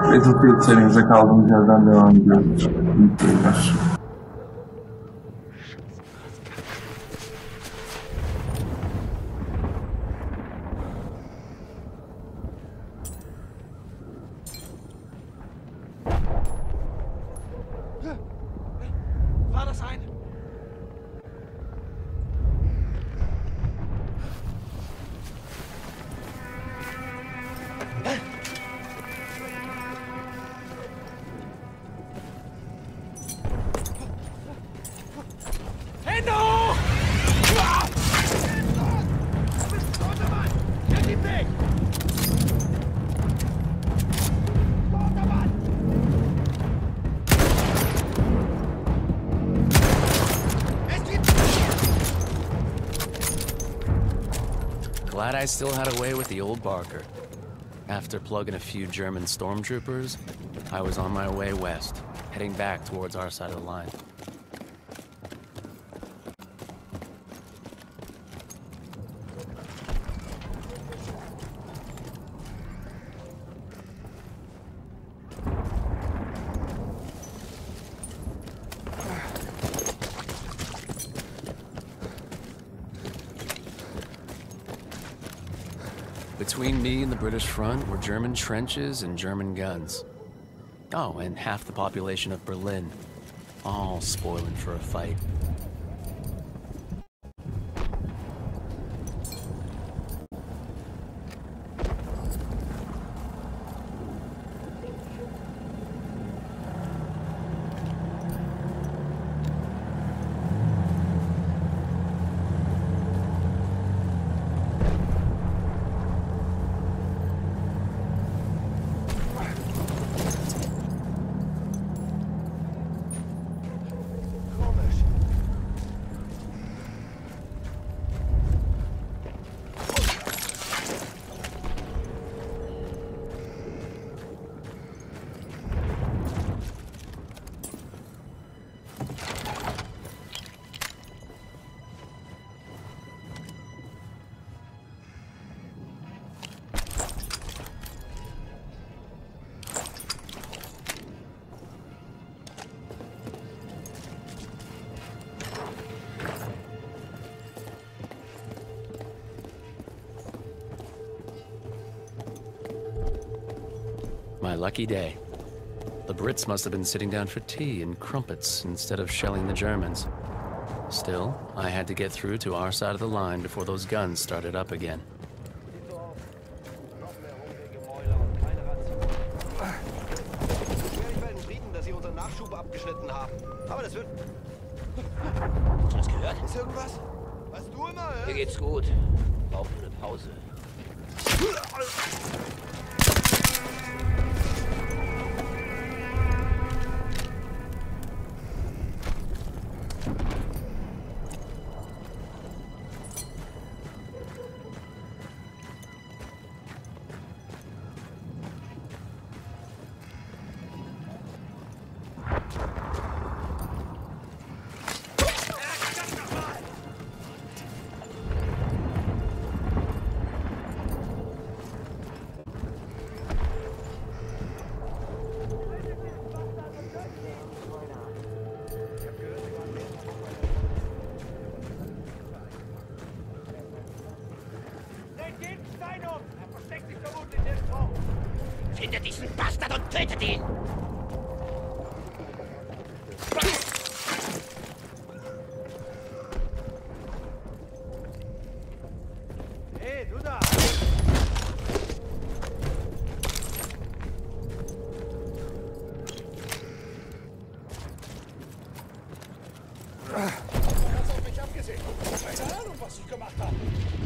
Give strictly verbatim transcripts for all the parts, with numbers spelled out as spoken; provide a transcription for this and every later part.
Battlefield serimize kaldığımız yerden devam ediyoruz. İyi seyirler. War das ein? Hände hoch! Du bist ein toter Mann! Nimm ihn weg! Toter Mann! Glad I still had a way with the old Barker. After plugging a few German stormtroopers, I was on my way west, heading back towards our side of the line. Between me and the British front were German trenches and German guns. Oh, and half the population of Berlin, all spoiling for a fight. My lucky day. The Brits must have been sitting down for tea and crumpets instead of shelling the Germans. Still, I had to get through to our side of the line before those guns started up again. Hast du gehört? Ist irgendwas? Was du immer, Mir geht's gut. Brauchen eine Pause. Findet diesen Bastard und tötet ihn! Hey, du da! Hast auf mich abgesehen. Keine Ahnung, was ich gemacht habe.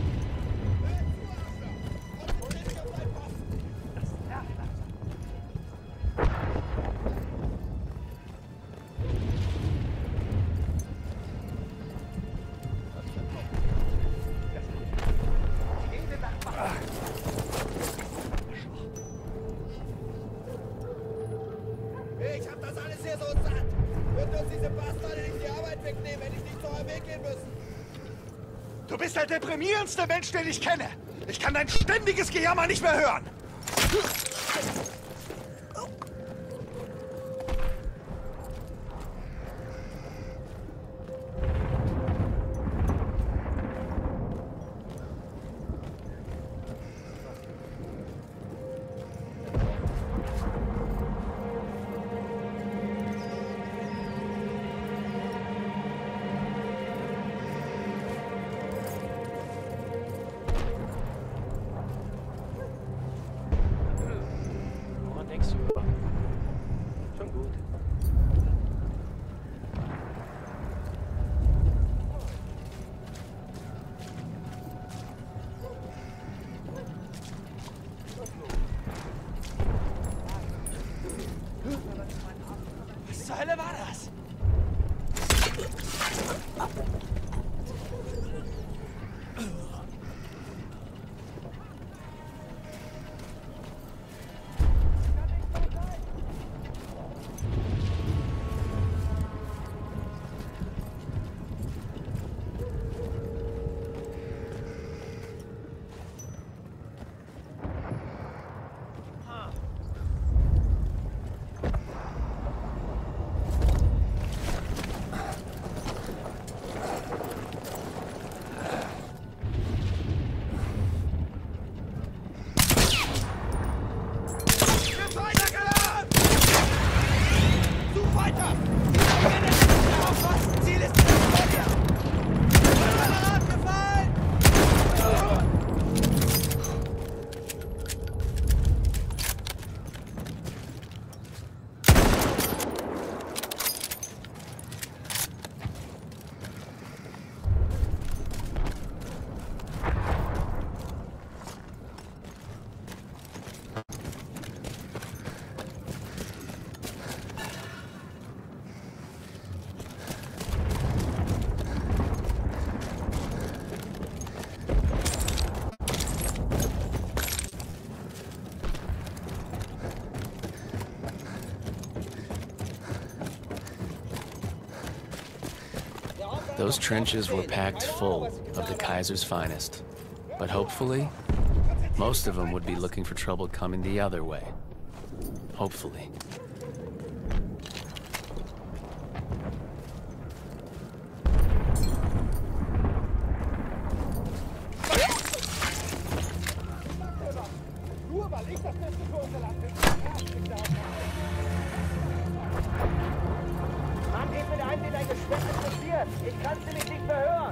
Ich hab das alles hier so satt! Würden uns diese Bastarde nicht die Arbeit wegnehmen, hätte ich nicht zu eurem Weg gehen müssen! Du bist der deprimierendste Mensch, den ich kenne. Ich kann dein ständiges Gejammer nicht mehr hören. tagsüber. Schon gut. Was zur Hölle war das? Those trenches were packed full of the Kaiser's finest. But hopefully, most of them would be looking for trouble coming the other way. Hopefully. Nur weil ich das Beste für unser Land bin. Mann, gib mir da ein, wie dein Geschwätz interessiert. Ich kann sie mich nicht verhören.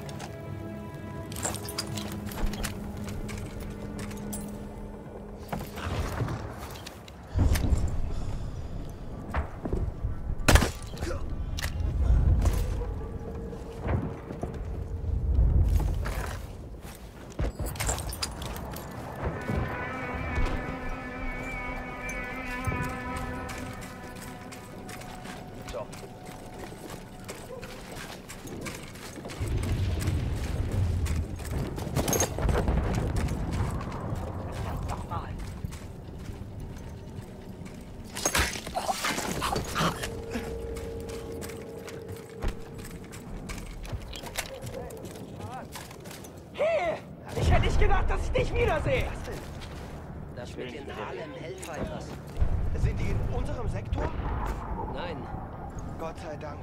Ich hätte nicht gedacht, dass ich dich wiedersehe. Was denn? Das mit den Harlem Hellfighters. Sind die in unserem Sektor? Nein. Gott sei Dank.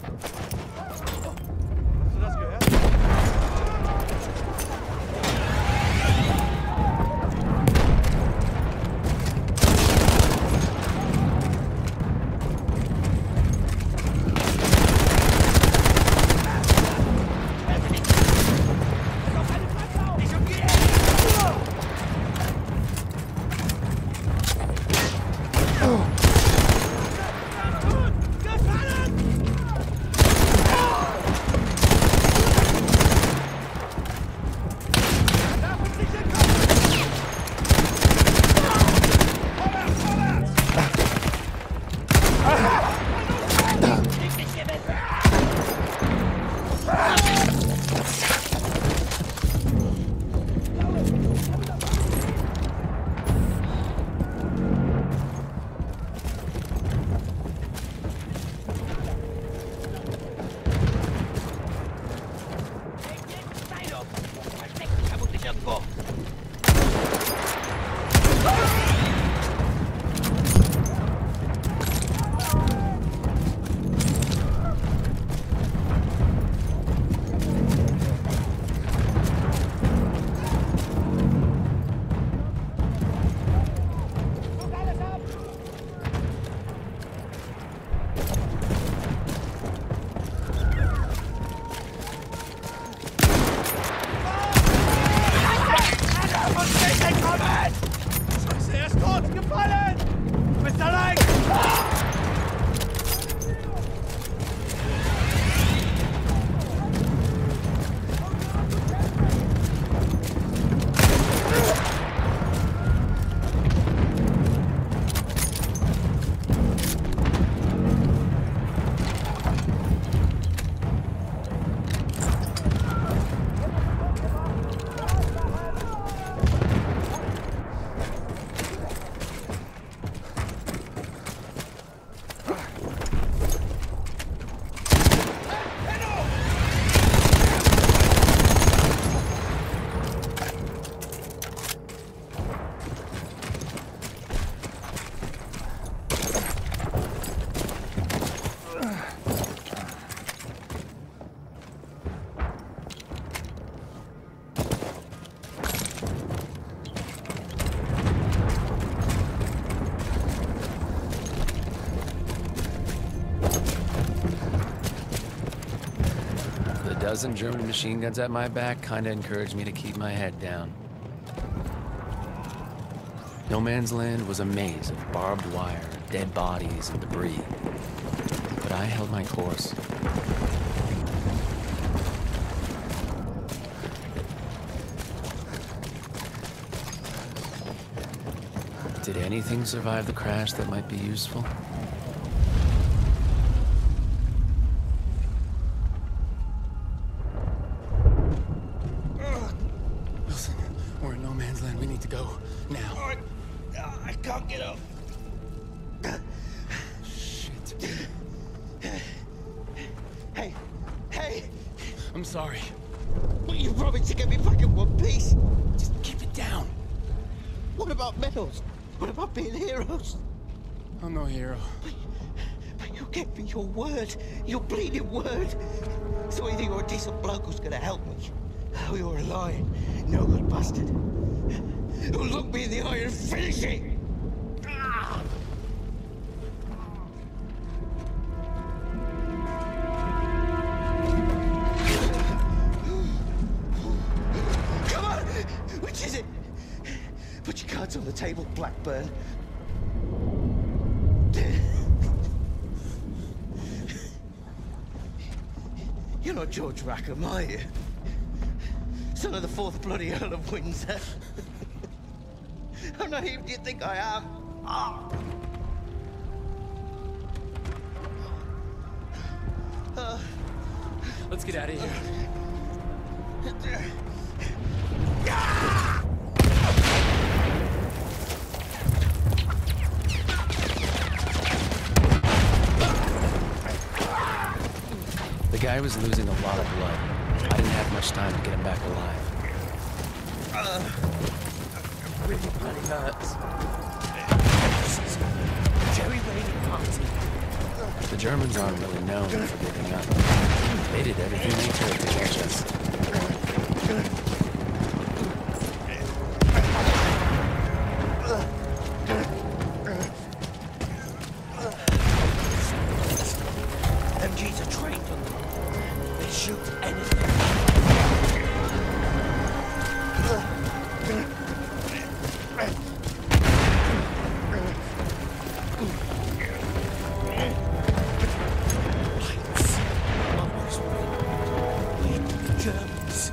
Hast du das gehört? Er ist tot, gefallen! bist allein! A dozen German machine guns at my back kinda encouraged me to keep my head down. No Man's Land was a maze of barbed wire, dead bodies, and debris. But I held my course. Did anything survive the crash that might be useful? I'm sorry. But you promised to get me back in one piece. Just keep it down. What about medals? What about being heroes? I'm no hero. But, but you gave me your word. Your bleeding word. So either you're a decent bloke who's gonna help me, or you're a lying, no good bastard who'll look me in the eye and finish it. Ah! Which is it? Put your cards on the table, Blackburn. You're not George Rackham, are you? Son of the fourth bloody Earl of Windsor. How naive do you think I am? Ah. Uh. Let's get out of here. The guy was losing a lot of blood. I didn't have much time to get him back alive. Uh, it really bloody hurts. Jerry Wade party. The Germans aren't really known for giving up. They did everything they could to catch us. M Gs are trained on them. They shoot anything. Lights. Mumbles win. We the Germans.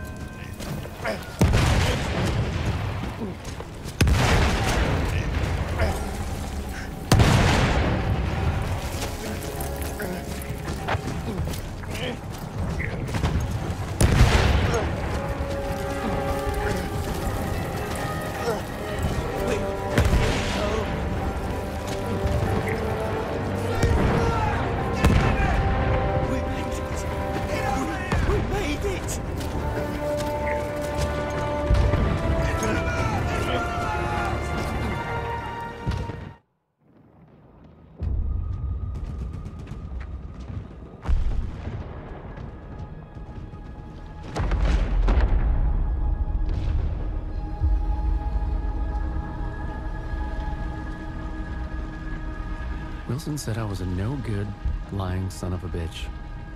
Wilson said I was a no-good, lying son of a bitch.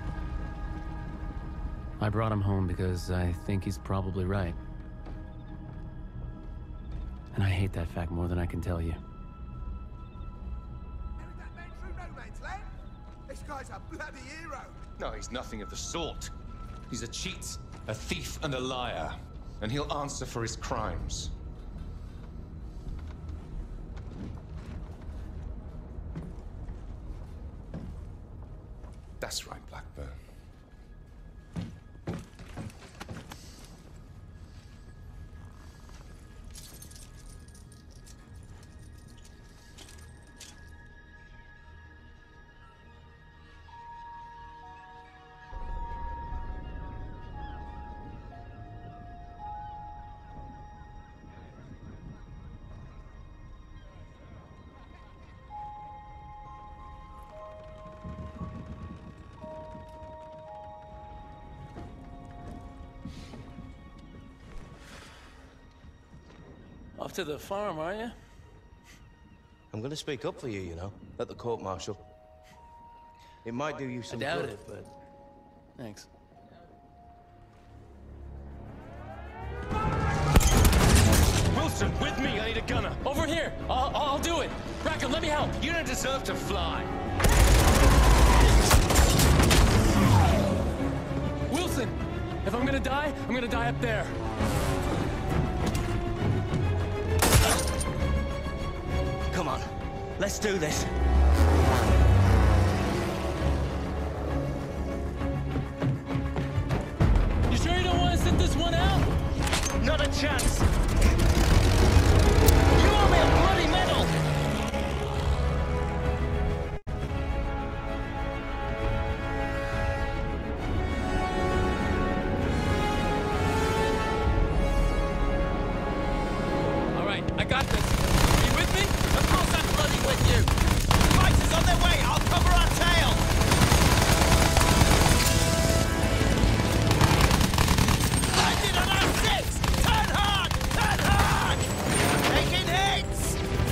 I brought him home because I think he's probably right. And I hate that fact more than I can tell you. This guy's a bloody hero. No, he's nothing of the sort. He's a cheat, a thief, and a liar. And he'll answer for his crimes. That's right, Blackburn. Off to the farm, are you? I'm gonna speak up for you, you know, at the court-martial. It might do you I some doubt good. it, but thanks. Wilson, with me! I need a gunner! Over here! I'll, I'll do it! Rackham, let me help! You don't deserve to fly! Wilson! If I'm gonna die, I'm gonna die up there. Come on, let's do this. You sure you don't want to sit this one out? Not a chance! You owe me a bloody medal! All right, I got this. Are you with me? Of course I'm bloody with you. Fighters on their way. I'll cover our tail. Landed on our six. Turn hard. Turn hard. Taking hits.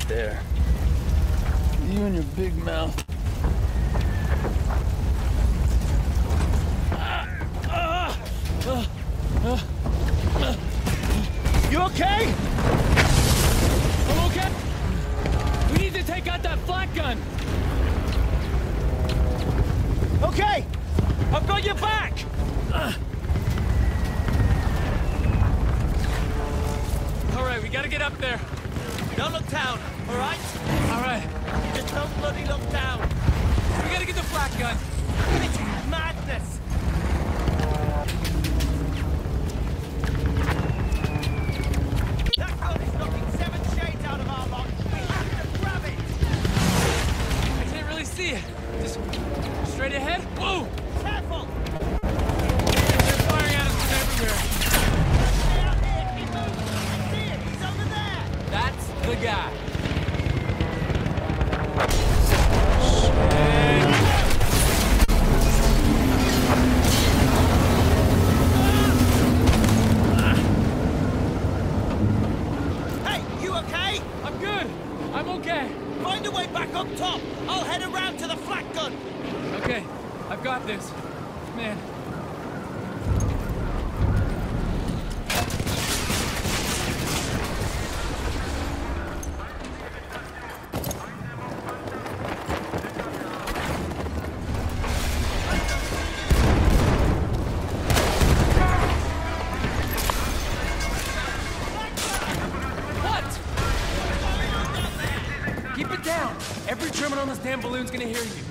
there. You and your big mouth. You okay? I'm okay. We need to take out that flak gun. Okay, I've got your back. Uh. All right, we gotta get up there. Don't look down, all right? All right. Just don't bloody look down. We gotta get the flak gun. This is madness. That gun is knocking seven shades out of our lot. We have to grab it. I can't really see it. Just straight ahead. Whoa! Careful. They're firing at us from everywhere. Stay out here. Keep moving. I see it. He's over there. That's the guy. Hey, you okay? I'm good. I'm okay. Find a way back up top. I'll head around to the flak gun. Okay, I've got this. Man. Keep it down! Every German on this damn balloon's gonna hear you.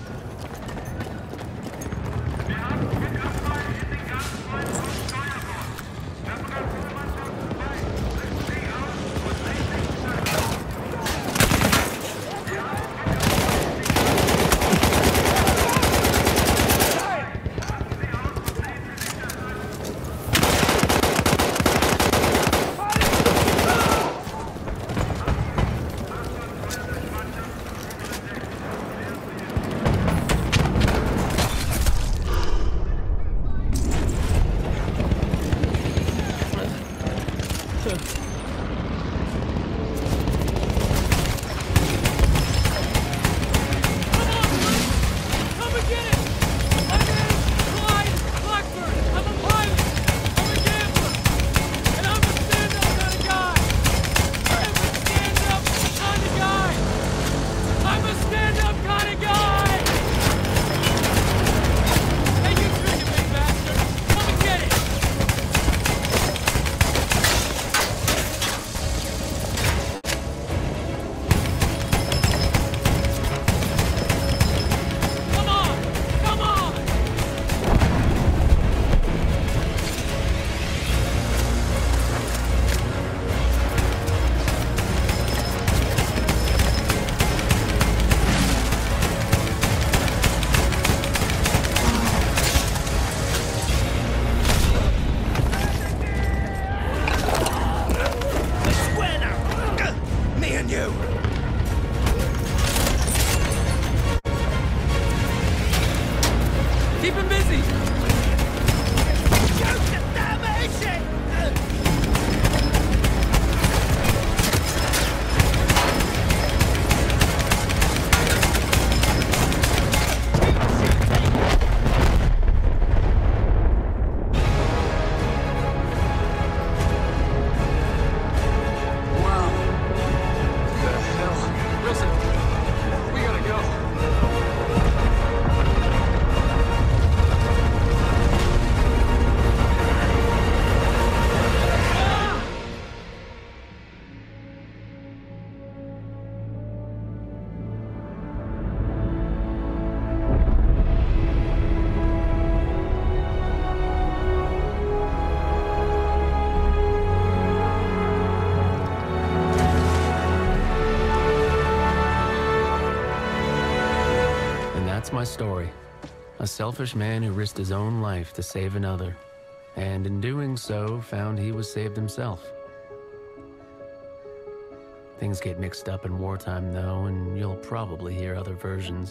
That's my story. A selfish man who risked his own life to save another, and in doing so, found he was saved himself. Things get mixed up in wartime, though, and you'll probably hear other versions.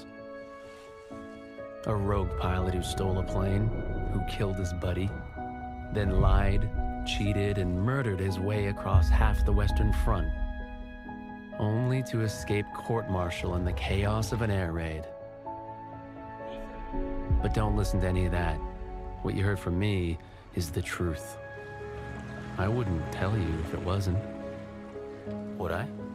A rogue pilot who stole a plane, who killed his buddy, then lied, cheated, and murdered his way across half the Western Front. only to escape court-martial in the chaos of an air raid. But don't listen to any of that. What you heard from me is the truth. I wouldn't tell you if it wasn't. Would I?